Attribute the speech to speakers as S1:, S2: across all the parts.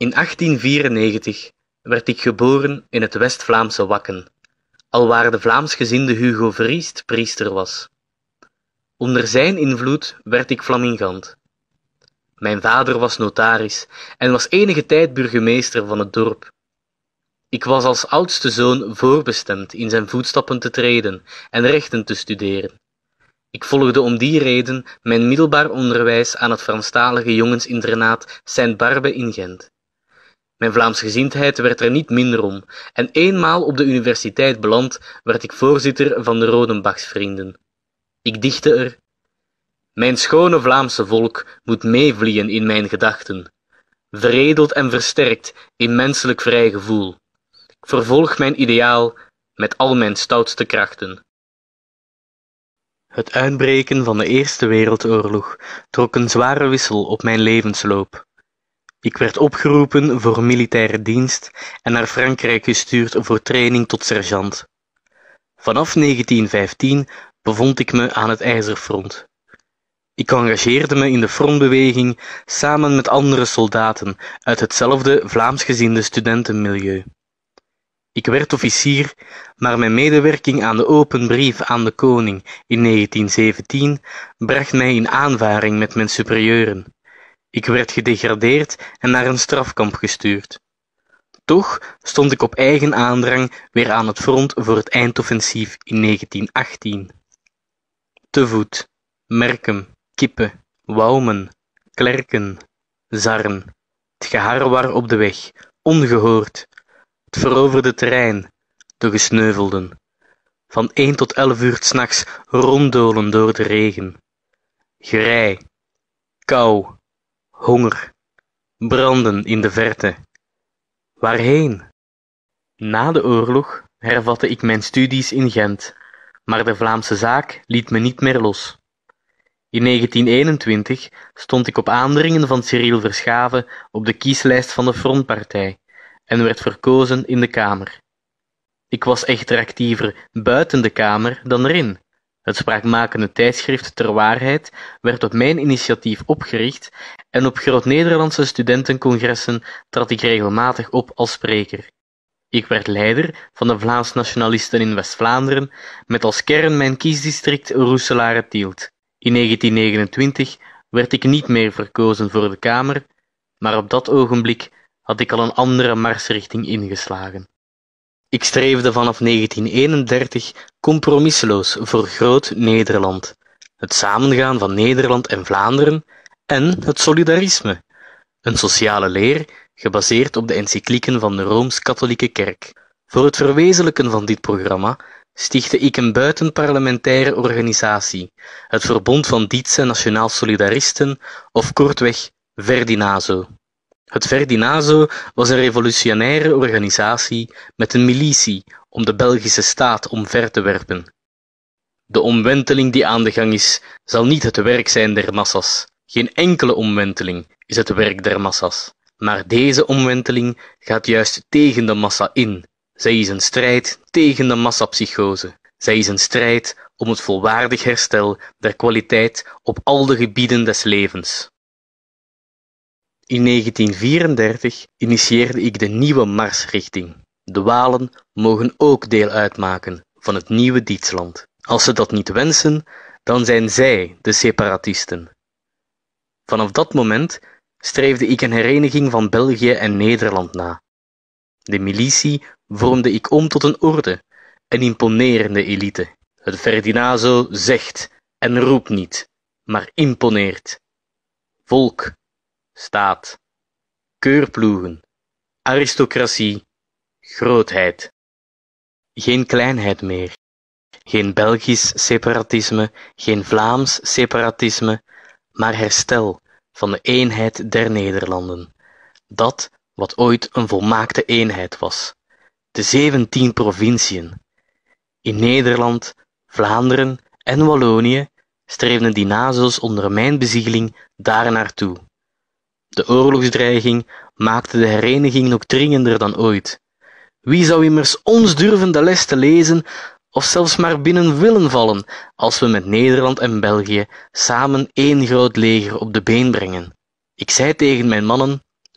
S1: In 1894 werd ik geboren in het West-Vlaamse Wakken, alwaar de Vlaamsgezinde Hugo Verriest priester was. Onder zijn invloed werd ik flamingant. Mijn vader was notaris en was enige tijd burgemeester van het dorp. Ik was als oudste zoon voorbestemd in zijn voetstappen te treden en rechten te studeren. Ik volgde om die reden mijn middelbaar onderwijs aan het Franstalige jongensinternaat Saint-Barbe in Gent. Mijn Vlaamsgezindheid werd er niet minder om, en eenmaal op de universiteit beland werd ik voorzitter van de Rodenbachsvrienden. Ik dichtte er: mijn schone Vlaamse volk moet meevliegen in mijn gedachten, veredeld en versterkt in menselijk vrij gevoel. Ik vervolg mijn ideaal met al mijn stoutste krachten. Het uitbreken van de Eerste Wereldoorlog trok een zware wissel op mijn levensloop. Ik werd opgeroepen voor militaire dienst en naar Frankrijk gestuurd voor training tot sergeant. Vanaf 1915 bevond ik me aan het IJzerfront. Ik engageerde me in de frontbeweging samen met andere soldaten uit hetzelfde Vlaamsgezinde studentenmilieu. Ik werd officier, maar mijn medewerking aan de open brief aan de koning in 1917 bracht mij in aanvaring met mijn superieuren. Ik werd gedegradeerd en naar een strafkamp gestuurd. Toch stond ik op eigen aandrang weer aan het front voor het eindoffensief in 1918. Te voet, Merkem, Kippen, Wouwen, Klerken, Zarren, het geharrewar op de weg, ongehoord, het veroverde terrein, de gesneuvelden, van 1 tot 11 uur 's nachts ronddolen door de regen, gerei, kou, honger, branden in de verte. Waarheen? Na de oorlog hervatte ik mijn studies in Gent, maar de Vlaamse zaak liet me niet meer los. In 1921 stond ik op aandringen van Cyril Verschaven op de kieslijst van de Frontpartij en werd verkozen in de Kamer. Ik was echter actiever buiten de Kamer dan erin. Het spraakmakende tijdschrift Ter Waarheid werd op mijn initiatief opgericht en op Groot-Nederlandse studentencongressen trad ik regelmatig op als spreker. Ik werd leider van de Vlaams Nationalisten in West-Vlaanderen met als kern mijn kiesdistrict Roeselare-Tielt. In 1929 werd ik niet meer verkozen voor de Kamer, maar op dat ogenblik had ik al een andere marsrichting ingeslagen. Ik streefde vanaf 1931 compromisloos voor Groot Nederland, het samengaan van Nederland en Vlaanderen en het solidarisme, een sociale leer gebaseerd op de encyclieken van de Rooms-Katholieke Kerk. Voor het verwezenlijken van dit programma stichtte ik een buitenparlementaire organisatie, het Verbond van Dietse Nationaal Solidaristen, of kortweg Verdinazo. Het Verdinazo was een revolutionaire organisatie met een militie om de Belgische staat omver te werpen. De omwenteling die aan de gang is, zal niet het werk zijn der massas. Geen enkele omwenteling is het werk der massas. Maar deze omwenteling gaat juist tegen de massa in. Zij is een strijd tegen de massapsychose. Zij is een strijd om het volwaardig herstel der kwaliteit op al de gebieden des levens. In 1934 initieerde ik de nieuwe marsrichting. De Walen mogen ook deel uitmaken van het nieuwe Dietsland. Als ze dat niet wensen, dan zijn zij de separatisten. Vanaf dat moment streefde ik een hereniging van België en Nederland na. De militie vormde ik om tot een orde, een imponerende elite. Het Verdinazo zegt en roept niet, maar imponeert. Volk, staat, keurploegen, aristocratie, grootheid. Geen kleinheid meer. Geen Belgisch separatisme, geen Vlaams separatisme, maar herstel van de eenheid der Nederlanden. Dat wat ooit een volmaakte eenheid was. De 17 provinciën. In Nederland, Vlaanderen en Wallonië streefden die nazo's onder mijn bezieling daar naartoe. De oorlogsdreiging maakte de hereniging nog dringender dan ooit. Wie zou immers ons durven de les te lezen of zelfs maar binnen willen vallen als we met Nederland en België samen één groot leger op de been brengen? Ik zei tegen mijn mannen: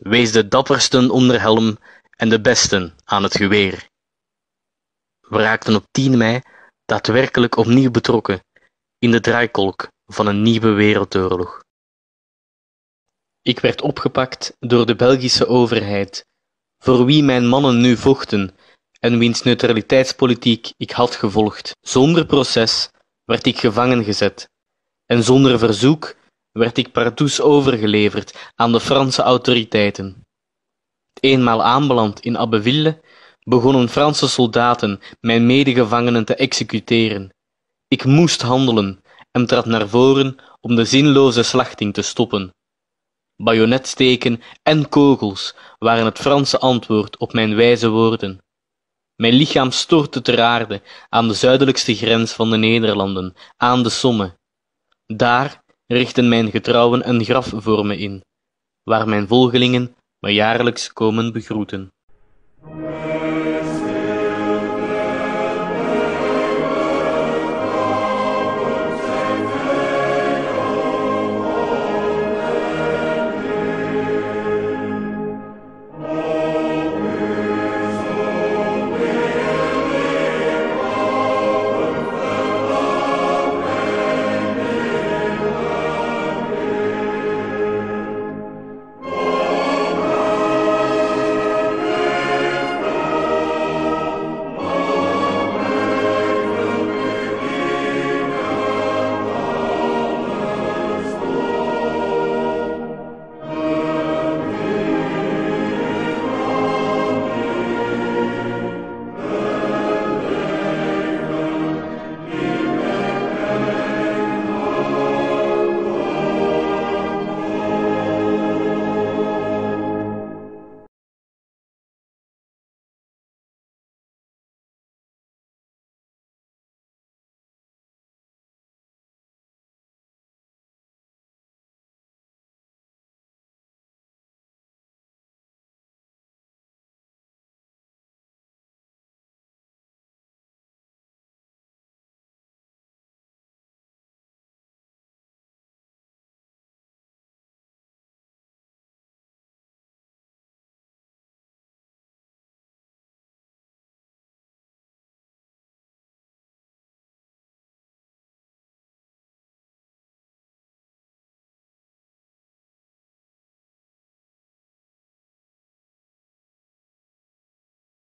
S1: Wees de dappersten onder helm en de besten aan het geweer. We raakten op 10 mei daadwerkelijk opnieuw betrokken in de draaikolk van een nieuwe wereldoorlog. Ik werd opgepakt door de Belgische overheid, voor wie mijn mannen nu vochten en wiens neutraliteitspolitiek ik had gevolgd. Zonder proces werd ik gevangen gezet en zonder verzoek werd ik pardoes overgeleverd aan de Franse autoriteiten. Eenmaal aanbeland in Abbeville begonnen Franse soldaten mijn medegevangenen te executeren. Ik moest handelen en trad naar voren om de zinloze slachting te stoppen. Bajonetsteken en kogels waren het Franse antwoord op mijn wijze woorden. Mijn lichaam stortte ter aarde aan de zuidelijkste grens van de Nederlanden, aan de Somme. Daar richten mijn getrouwen een graf voor me in, waar mijn volgelingen me jaarlijks komen begroeten.